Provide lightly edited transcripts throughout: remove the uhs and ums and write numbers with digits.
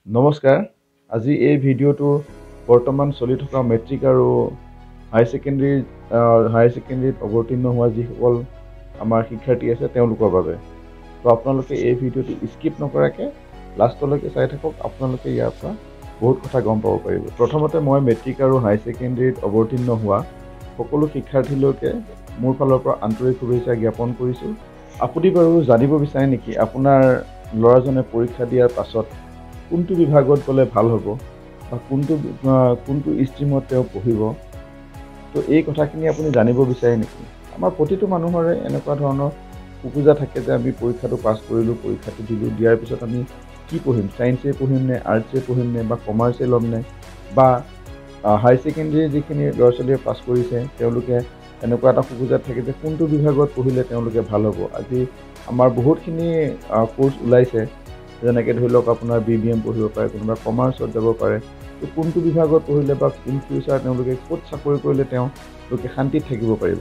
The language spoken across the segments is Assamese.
नमस्कार আজি এই ভিডিওটো বৰ্তমান চলি থকা মেট্ৰিক আৰু হাই সেকেন্ডাৰীত অৱতীৰ্ণ হোৱা যিসকল আমাৰ শিক্ষাৰ্থী আছে তেওঁলোকৰ বাবে তো আপোনালোকে এই ভিডিওটো স্কিপ নকৰাকৈ লাষ্টলৈকে চাই থাকক আপোনালোকে ইয়াৰ পৰা বহুত কথা গম পাব পাৰিব প্ৰথমতে মই মেট্ৰিক আৰু হাই সেকেন্ডাৰীত অৱতীৰ্ণ হোৱা সকলো শিক্ষাৰ্থীলৈকে মোৰ ফালৰ পৰা আন্তৰিক শুভেচ্ছা জ্ঞাপন কৰিছো আপুনি বাৰু জানিব বিচাৰে নেকি আপোনাৰ ল'ৰাজনে পৰীক্ষা দিয়াৰ পাছত কোনটো বিভাগত গলে ভাল হ'ব বা কোনটো ষ্ট্ৰীমত তেওঁ পঢ়িব তো এই কথাখিনি আপুনি জানিব বিচাৰে নেকি আমাৰ প্ৰতিটো মানুহৰে এনেকুৱা ধৰণৰ কুকুজা থাকে যে আমি পৰীক্ষাটো পাছ কৰিলো পৰীক্ষাটো দিলো দিয়াৰ পিছত আমি কি পঢ়িম সায়েন্সে পঢ়িম নে আৰ্টসে পঢ়িম নে বা কমাৰ্চে ল'ম নে বা হাই সেকেন্ডাৰী যিখিনি ল'ৰা-ছোৱালীয়ে পাছ কৰিছে তেওঁলোকে এনেকুৱা এটা কুকুজা থাকে যে কোনটো বিভাগত পঢ়িলে তেওঁলোকে ভাল হ'ব আজি আমাৰ বহুতখিনি কোৰ্স ওলাইছে যেনেকৈ ধৰি লওক আপোনাৰ BBM পঢ়িব পাৰে কোনোবা কমাৰ্চত যাব পাৰে তো কোনটো বিভাগত পঢ়িলে বা ইন ফিউচাৰ তেওঁলোকে ক'ত চাকৰি কৰিলে তেওঁলোকে শান্তিত থাকিব পাৰিব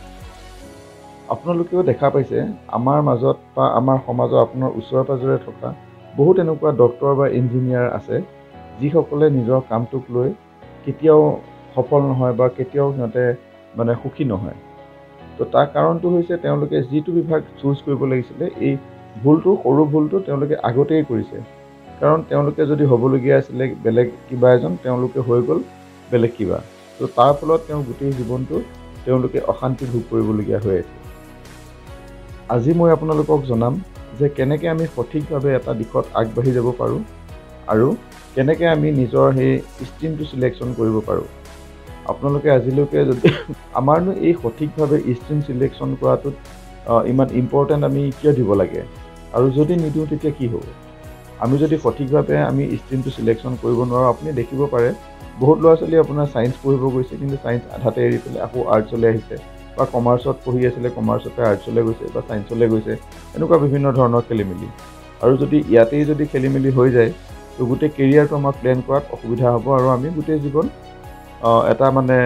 আপোনালোকেও দেখা পাইছে আমাৰ মাজত বা আমাৰ সমাজৰ আপোনাৰ ওচৰে পাজৰে থকা বহুত এনেকুৱা ডক্টৰ বা ইঞ্জিনিয়াৰ আছে যিসকলে নিজৰ কামটোক লৈ কেতিয়াও সফল নহয় বা কেতিয়াও সিহঁতে মানে সুখী নহয় তো তাৰ কাৰণটো হৈছে তেওঁলোকে যিটো বিভাগ চুজ কৰিব লাগিছিলে এই সৰু ভুলটো তেওঁলোকে আগতেই কৰিছে কাৰণ তেওঁলোকে যদি হ'বলগীয়া আছিলে বেলেগ কিবা এজন তেওঁলোকে হৈ গ'ল বেলেগ কিবা তো তাৰ ফলত তেওঁ গোটেই জীৱনটো তেওঁলোকে অশান্তি ভোগ কৰিবলগীয়া হৈ আছে আজি মই আপোনালোকক জনাম যে কেনেকৈ আমি সঠিকভাৱে এটা দিশত আগবাঢ়ি যাব পাৰোঁ আৰু কেনেকৈ আমি নিজৰ সেই ষ্ট্ৰীমটো সিলেকশ্যন কৰিব পাৰোঁ আপোনালোকে আজিলৈকে যদি আমাৰনো এই সঠিকভাৱে ষ্ট্ৰীম সিলেকশ্যন কৰাটোত ইমান ইম্পৰ্টেণ্ট আমি কিয় দিব লাগে আৰু যদি নিদিওঁ তেতিয়া কি হ'ব আমি যদি সঠিকভাৱে আমি ষ্ট্ৰীমটো সিলেকশ্যন কৰিব নোৱাৰোঁ আপুনি দেখিব পাৰে বহুত ল'ৰা-ছোৱালী আপোনাৰ সায়েন্স পঢ়িব গৈছে কিন্তু সায়েন্স আধাতে এৰি পেলাই আকৌ আৰ্টছলৈ আহিছে বা কমাৰ্চত পঢ়ি আছিলে কমাৰ্চতে আৰ্টছলৈ গৈছে বা সায়েন্সলৈ গৈছে এনেকুৱা বিভিন্ন ধৰণৰ খেলিমেলি আৰু যদি ইয়াতেই যদি খেলিমেলি হৈ যায় তো গোটেই কেৰিয়াৰটো আমাৰ প্লেন কৰাত অসুবিধা হ'ব আৰু আমি গোটেই জীৱন এটা মানে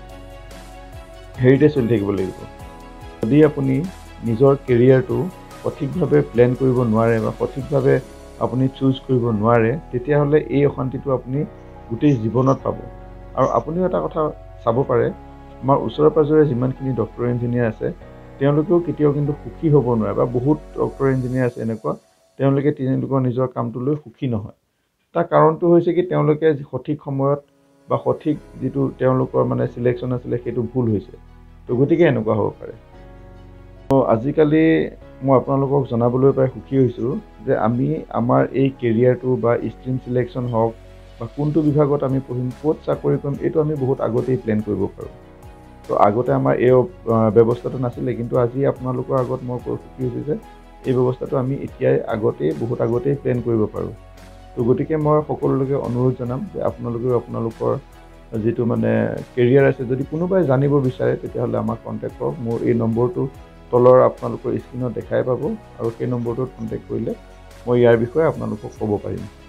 হেৰিতে চলি থাকিব লাগিব যদি আপুনি নিজৰ কেৰিয়াৰটো সঠিকভাৱে প্লেন কৰিব নোৱাৰে বা সঠিকভাৱে আপুনি চুজ কৰিব নোৱাৰে তেতিয়াহ'লে এই অশান্তিটো আপুনি গোটেই জীৱনত পাব আৰু আপুনিও এটা কথা চাব পাৰে আমাৰ ওচৰে পাজৰে যিমানখিনি ডক্টৰ ইঞ্জিনিয়াৰ আছে তেওঁলোকেও কেতিয়াও কিন্তু সুখী হ'ব নোৱাৰে বা বহুত ডক্টৰ ইঞ্জিনিয়াৰ আছে এনেকুৱা তেওঁলোকৰ নিজৰ কামটো লৈ সুখী নহয় তাৰ কাৰণটো হৈছে কি তেওঁলোকে সঠিক সময়ত বা সঠিক যিটো তেওঁলোকৰ মানে সিলেকশ্যন আছিলে সেইটো ভুল হৈছে তো গতিকে এনেকুৱা হ'ব পাৰে তো আজিকালি মই আপোনালোকক জনাবলৈ পাই সুখী হৈছোঁ যে আমি আমাৰ এই কেৰিয়াৰটো বা ষ্ট্ৰীম সিলেকশ্যন হওক বা কোনটো বিভাগত আমি পঢ়িম ক'ত চাকৰি কৰিম এইটো আমি বহুত আগতেই প্লেন কৰিব পাৰোঁ তো আগতে আমাৰ এই ব্যৱস্থাটো নাছিলে কিন্তু আজি আপোনালোকৰ আগত মই কৈ সুখী হৈছোঁ যে এই ব্যৱস্থাটো আমি বহুত আগতেই প্লেন কৰিব পাৰোঁ তো গতিকে মই সকলোলৈকে অনুৰোধ জনাম যে আপোনালোকেও আপোনালোকৰ যিটো মানে কেৰিয়াৰ আছে যদি কোনোবাই জানিব বিচাৰে তেতিয়াহ'লে আমাক কণ্টেক্ট কৰক মোৰ এই নম্বৰটো তলৰ আপোনালোকৰ স্ক্ৰীনত দেখাই পাব আৰু সেই নম্বৰটোত কণ্টেক্ট কৰিলে মই ইয়াৰ বিষয়ে আপোনালোকক ক'ব পাৰিম